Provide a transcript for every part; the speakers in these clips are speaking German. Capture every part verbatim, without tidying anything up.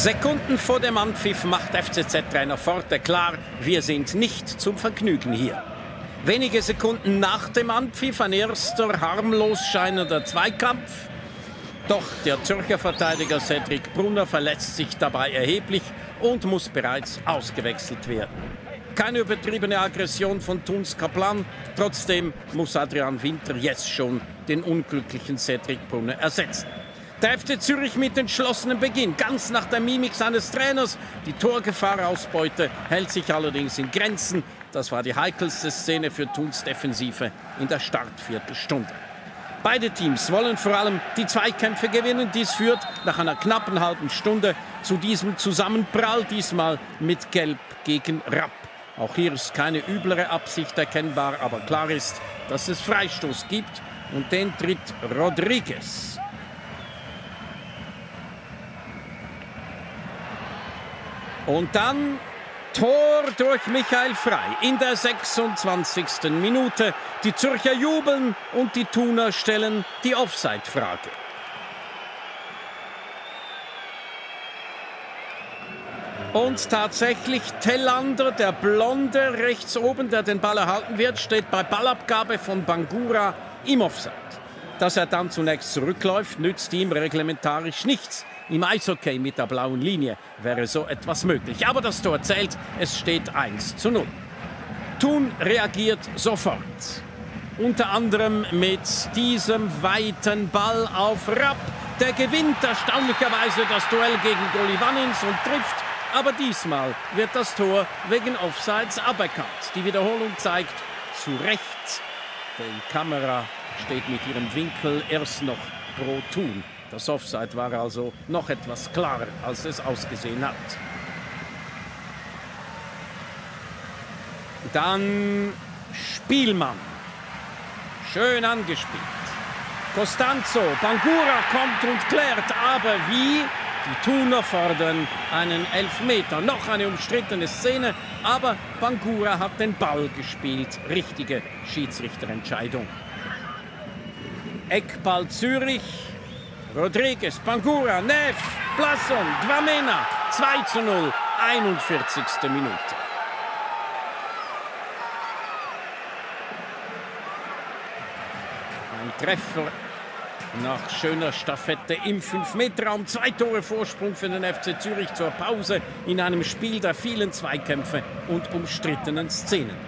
Sekunden vor dem Anpfiff macht F C Z-Trainer Forte klar, wir sind nicht zum Vergnügen hier. Wenige Sekunden nach dem Anpfiff ein erster harmlos scheinender Zweikampf. Doch der Zürcher Verteidiger Cedric Brunner verletzt sich dabei erheblich und muss bereits ausgewechselt werden. Keine übertriebene Aggression von Thuns Kaplan, trotzdem muss Adrian Winter jetzt schon den unglücklichen Cedric Brunner ersetzen. Der F C Zürich mit entschlossenem Beginn, ganz nach der Mimik seines Trainers. Die Torgefahr-Ausbeute hält sich allerdings in Grenzen. Das war die heikelste Szene für Thuns Defensive in der Startviertelstunde. Beide Teams wollen vor allem die Zweikämpfe gewinnen. Dies führt nach einer knappen halben Stunde zu diesem Zusammenprall, diesmal mit Gelb gegen Rapp. Auch hier ist keine üblere Absicht erkennbar, aber klar ist, dass es Freistoß gibt und den tritt Rodriguez. Und dann Tor durch Michael Frey in der sechsundzwanzigsten Minute. Die Zürcher jubeln und die Thuner stellen die Offside-Frage. Und tatsächlich Tellander, der Blonde rechts oben, der den Ball erhalten wird, steht bei Ballabgabe von Bangura im Offside. Dass er dann zunächst zurückläuft, nützt ihm reglementarisch nichts. Im Eishockey mit der blauen Linie wäre so etwas möglich. Aber das Tor zählt, es steht eins zu null. Thun reagiert sofort. Unter anderem mit diesem weiten Ball auf Rapp. Der gewinnt erstaunlicherweise das Duell gegen Golivannins und trifft. Aber diesmal wird das Tor wegen Offsides aberkannt. Die Wiederholung zeigt zu Recht, die Kamera steht mit ihrem Winkel erst noch pro Thun. Das Offside war also noch etwas klarer, als es ausgesehen hat. Dann Spielmann. Schön angespielt. Costanzo, Bangura kommt und klärt, aber wie? Die Thuner fordern einen Elfmeter. Noch eine umstrittene Szene, aber Bangura hat den Ball gespielt. Richtige Schiedsrichterentscheidung. Eckball Zürich. Rodriguez, Bangura, Neff, Blasson, Dwamena. zwei zu null, einundvierzigste Minute. Ein Treffer nach schöner Staffette im fünf Meter Raum. Zwei Tore Vorsprung für den F C Zürich zur Pause in einem Spiel der vielen Zweikämpfe und umstrittenen Szenen.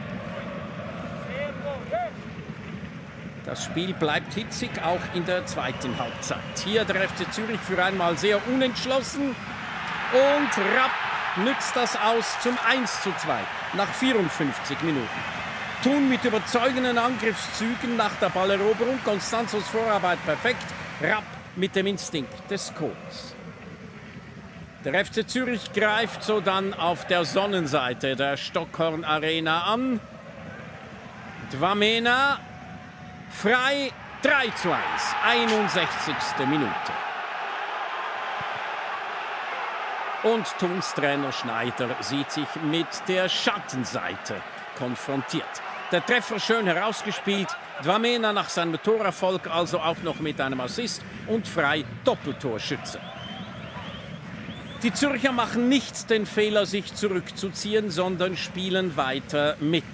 Das Spiel bleibt hitzig, auch in der zweiten Halbzeit. Hier der F C Zürich für einmal sehr unentschlossen. Und Rapp nützt das aus zum eins zu zwei nach vierundfünfzig Minuten. Thun mit überzeugenden Angriffszügen nach der Balleroberung. Constanzos Vorarbeit perfekt. Rapp mit dem Instinkt des Scores. Der F C Zürich greift so dann auf der Sonnenseite der Stockhorn Arena an. Dwamena. Frei, drei zu eins, einundsechzigste Minute. Und Thuns Trainer Schneider sieht sich mit der Schattenseite konfrontiert. Der Treffer schön herausgespielt, Dwamena nach seinem Torerfolg also auch noch mit einem Assist und Frei Doppeltorschütze. Die Zürcher machen nicht den Fehler, sich zurückzuziehen, sondern spielen weiter mit.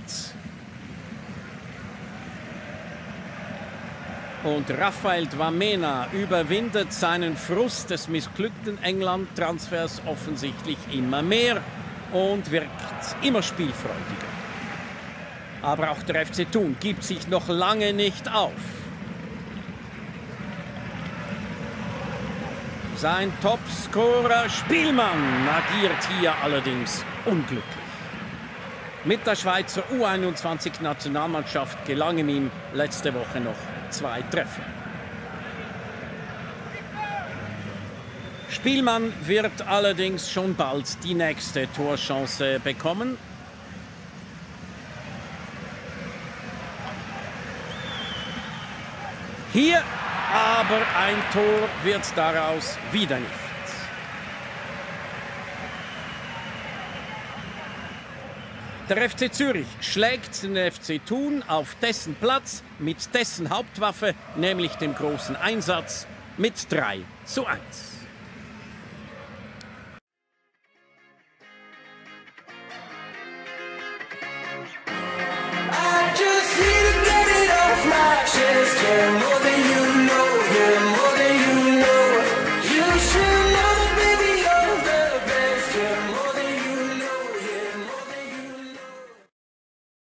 Und Raphael Dwamena überwindet seinen Frust des missglückten England-Transfers offensichtlich immer mehr und wirkt immer spielfreudiger. Aber auch der F C Thun gibt sich noch lange nicht auf. Sein Topscorer Spielmann agiert hier allerdings unglücklich. Mit der Schweizer U einundzwanzig-Nationalmannschaft gelangen ihm letzte Woche noch zwei Treffer. Spielmann wird allerdings schon bald die nächste Torchance bekommen. Hier aber ein Tor wird daraus wieder nicht. Der F C Zürich schlägt den F C Thun auf dessen Platz mit dessen Hauptwaffe, nämlich dem großen Einsatz, mit drei zu eins. Game.